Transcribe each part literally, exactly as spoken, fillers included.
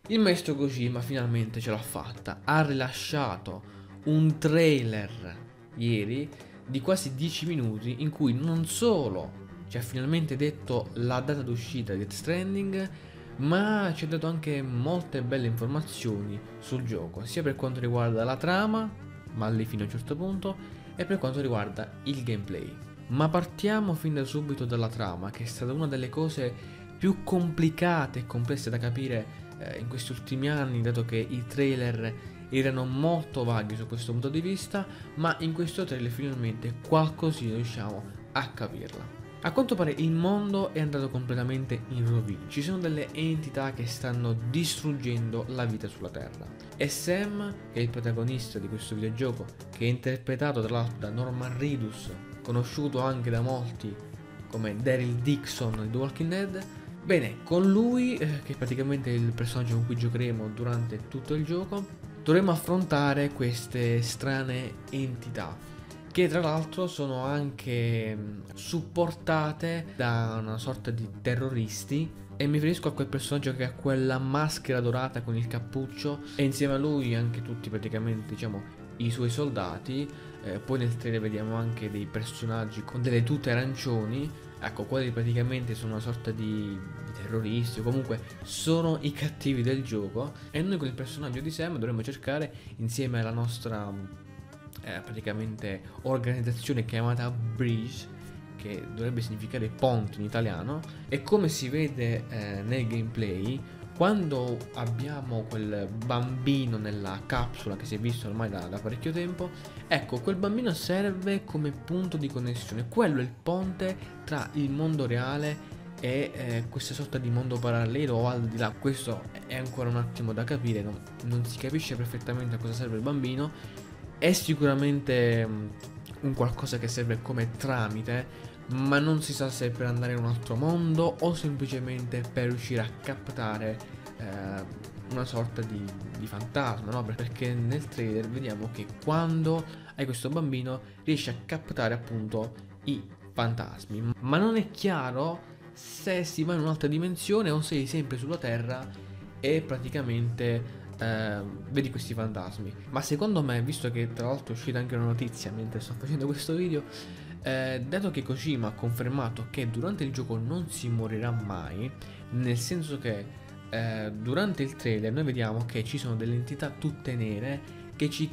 Il maestro Kojima finalmente ce l'ha fatta, ha rilasciato un trailer ieri di quasi dieci minuti in cui non solo ci ha finalmente detto la data d'uscita di Death Stranding, ma ci ha dato anche molte belle informazioni sul gioco, sia per quanto riguarda la trama, ma lì fino a un certo punto, e per quanto riguarda il gameplay. Ma partiamo fin da subito dalla trama, che è stata una delle cose più complicate e complesse da capire eh, in questi ultimi anni, dato che i trailer erano molto vaghi su questo punto di vista, ma in questo trailer finalmente qualcosina riusciamo a capirla. A quanto pare il mondo è andato completamente in rovina, ci sono delle entità che stanno distruggendo la vita sulla Terra. E Sam, che è il protagonista di questo videogioco, che è interpretato tra l'altro da Norman Reedus, conosciuto anche da molti come Daryl Dixon di The Walking Dead, bene, con lui, eh, che è praticamente il personaggio con cui giocheremo durante tutto il gioco, dovremo affrontare queste strane entità, che tra l'altro sono anche supportate da una sorta di terroristi, e mi riferisco a quel personaggio che ha quella maschera dorata con il cappuccio, e insieme a lui anche tutti praticamente, diciamo, i suoi soldati. Eh, poi nel trailer vediamo anche dei personaggi con delle tute arancioni. Ecco, quelli praticamente sono una sorta di, di terroristi, o comunque sono i cattivi del gioco, e noi con il personaggio di Sam dovremmo cercare, insieme alla nostra eh, praticamente organizzazione chiamata Bridge, che dovrebbe significare ponte in italiano, e come si vede eh, nel gameplay, quando abbiamo quel bambino nella capsula che si è visto ormai da, da parecchio tempo, ecco, quel bambino serve come punto di connessione, quello è il ponte tra il mondo reale e eh, questa sorta di mondo parallelo o al di là. Questo è ancora un attimo da capire, non, non si capisce perfettamente a cosa serve il bambino. È sicuramente um, un qualcosa che serve come tramite, ma non si sa se per andare in un altro mondo o semplicemente per riuscire a captare eh, una sorta di, di fantasma, no? Perché nel trailer vediamo che quando hai questo bambino riesci a captare appunto i fantasmi, ma non è chiaro se si va in un'altra dimensione o sei sempre sulla Terra e praticamente eh, vedi questi fantasmi. Ma secondo me, visto che tra l'altro è uscita anche una notizia mentre sto facendo questo video, eh, dato che Kojima ha confermato che durante il gioco non si morirà mai, nel senso che eh, durante il trailer noi vediamo che ci sono delle entità tutte nere che ci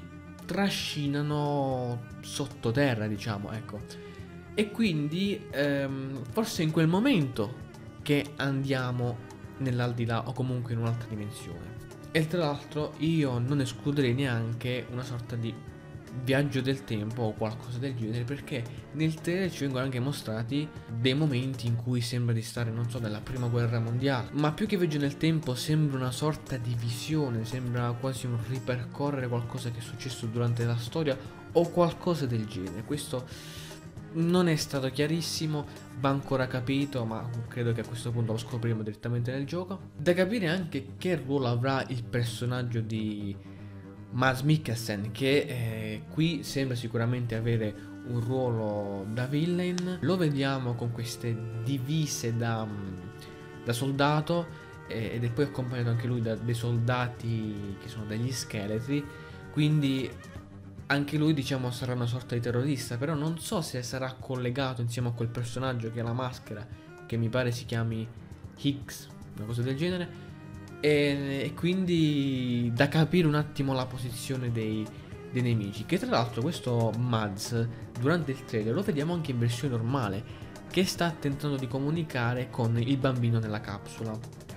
trascinano sottoterra, diciamo, ecco. E quindi ehm, forse in quel momento che andiamo nell'aldilà o comunque in un'altra dimensione. E tra l'altro io non escluderei neanche una sorta di viaggio del tempo o qualcosa del genere, perché nel trailer ci vengono anche mostrati dei momenti in cui sembra di stare, non so, nella prima guerra mondiale, ma più che viaggio nel tempo sembra una sorta di visione, sembra quasi un ripercorrere qualcosa che è successo durante la storia o qualcosa del genere. Questo non è stato chiarissimo, va ancora capito, ma credo che a questo punto lo scopriremo direttamente nel gioco. Da capire anche che ruolo avrà il personaggio di Mads Mikkelsen, che eh, qui sembra sicuramente avere un ruolo da villain. Lo vediamo con queste divise da, da soldato, eh, ed è poi accompagnato anche lui da dei soldati che sono degli scheletri, quindi anche lui, diciamo, sarà una sorta di terrorista, però non so se sarà collegato insieme a quel personaggio che ha la maschera, che mi pare si chiami Higgs, una cosa del genere, e, e quindi da capire un attimo la posizione dei, dei nemici, che tra l'altro questo Mads durante il trailer lo vediamo anche in versione normale, che sta tentando di comunicare con il bambino nella capsula.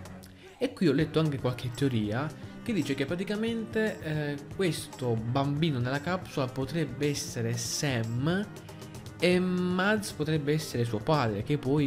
E qui ho letto anche qualche teoria che dice che praticamente eh, questo bambino nella capsula potrebbe essere Sam e Mads potrebbe essere suo padre, che poi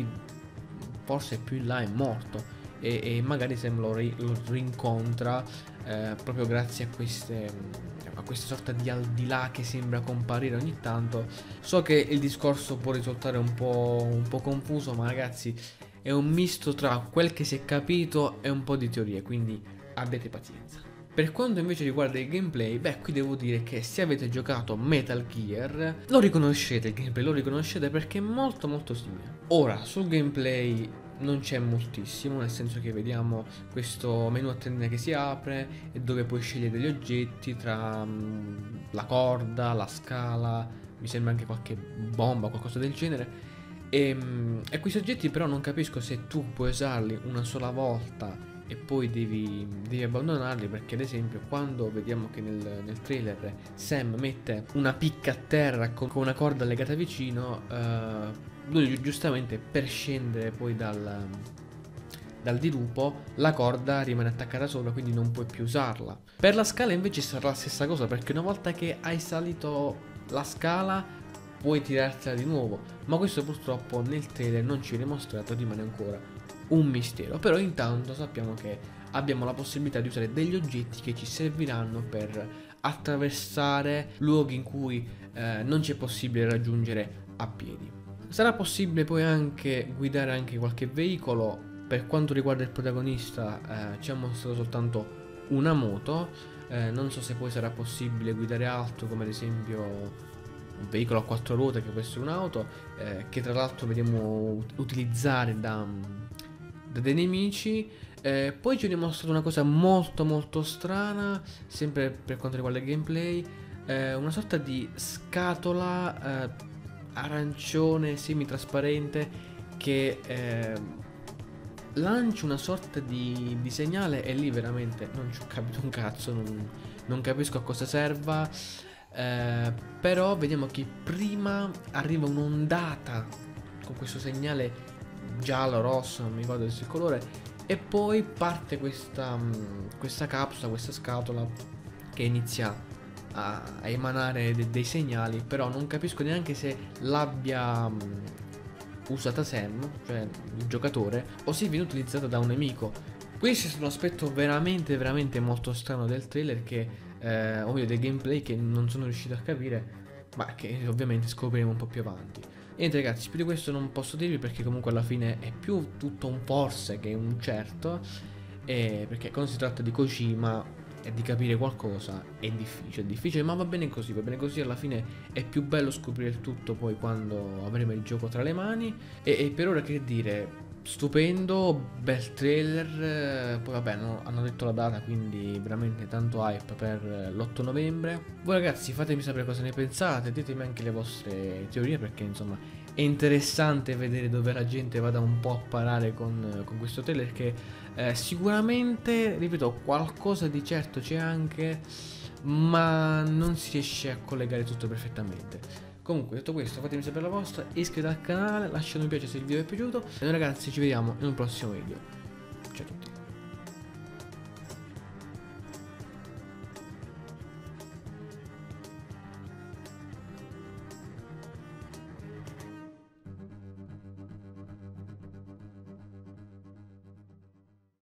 forse più in là è morto, e, e magari Sam lo, ri, lo rincontra eh, proprio grazie a queste a questa sorta di al di là che sembra comparire ogni tanto. So che il discorso può risultare un po', un po' confuso, ma ragazzi è un misto tra quel che si è capito e un po' di teorie, quindi abbiate pazienza. Per quanto invece riguarda il gameplay, beh, qui devo dire che se avete giocato Metal Gear lo riconoscete, il gameplay lo riconoscete perché è molto molto simile. Ora, sul gameplay non c'è moltissimo, nel senso che vediamo questo menu a tendina che si apre e dove puoi scegliere degli oggetti tra um, la corda, la scala, mi sembra anche qualche bomba, qualcosa del genere. E, um, e questi oggetti però non capisco se tu puoi usarli una sola volta e poi devi, devi abbandonarli, perché ad esempio quando vediamo che nel, nel trailer Sam mette una picca a terra con, con una corda legata vicino, uh, lui gi- giustamente per scendere poi dal, dal dirupo la corda rimane attaccata sopra, quindi non puoi più usarla. Per la scala invece sarà la stessa cosa, perché una volta che hai salito la scala puoi tirartela di nuovo, ma questo purtroppo nel trailer non ci viene mostrato, rimane ancora un mistero. Però intanto sappiamo che abbiamo la possibilità di usare degli oggetti che ci serviranno per attraversare luoghi in cui eh, non c'è possibile raggiungere a piedi. Sarà possibile poi anche guidare anche qualche veicolo. Per quanto riguarda il protagonista eh, ci ha mostrato soltanto una moto, eh, non so se poi sarà possibile guidare altro, come ad esempio un veicolo a quattro ruote che può essere un'auto, eh, che tra l'altro vediamo utilizzare da, da dei nemici. Eh, poi ci viene mostrata una cosa molto molto strana, sempre per quanto riguarda il gameplay, eh, una sorta di scatola eh, arancione semi-trasparente che eh, lancia una sorta di, di segnale, e lì veramente non ci ho capito un cazzo, non, non capisco a cosa serva. Eh, però vediamo che prima arriva un'ondata con questo segnale giallo, rosso, non mi ricordo adesso il colore, e poi parte questa, questa capsula, questa scatola che inizia a, a emanare de- dei segnali, però non capisco neanche se l'abbia mh, usata Sam, cioè il giocatore, o se viene utilizzata da un nemico. Questo è un aspetto veramente veramente molto strano del trailer, che eh, o meglio del gameplay, che non sono riuscito a capire, ma che ovviamente scopriremo un po' più avanti. E niente ragazzi, più di questo non posso dirvi, perché comunque alla fine è più tutto un forse che un certo, e perché quando si tratta di Kojima e di capire qualcosa è difficile, è difficile, ma va bene così, va bene così. Alla fine è più bello scoprire il tutto poi quando avremo il gioco tra le mani. E, e per ora che dire, stupendo, bel trailer. Poi vabbè, no, hanno detto la data, quindi veramente tanto hype per l'otto novembre. Voi ragazzi fatemi sapere cosa ne pensate, ditemi anche le vostre teorie, perché insomma è interessante vedere dove la gente vada un po' a parare con, con questo trailer, che eh, sicuramente, ripeto, qualcosa di certo c'è anche, ma non si riesce a collegare tutto perfettamente. Comunque, detto questo, fatemi sapere la vostra, iscrivetevi al canale, lasciate un mi piace se il video vi è piaciuto, e noi ragazzi ci vediamo in un prossimo video. Ciao a tutti.